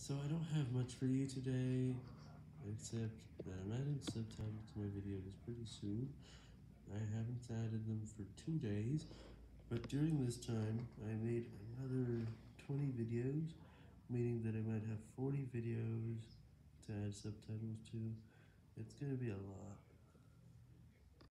So I don't have much for you today, except that I'm adding subtitles to my videos pretty soon. I haven't added them for 2 days, but during this time, I made another 20 videos, meaning that I might have 40 videos to add subtitles to. It's gonna be a lot.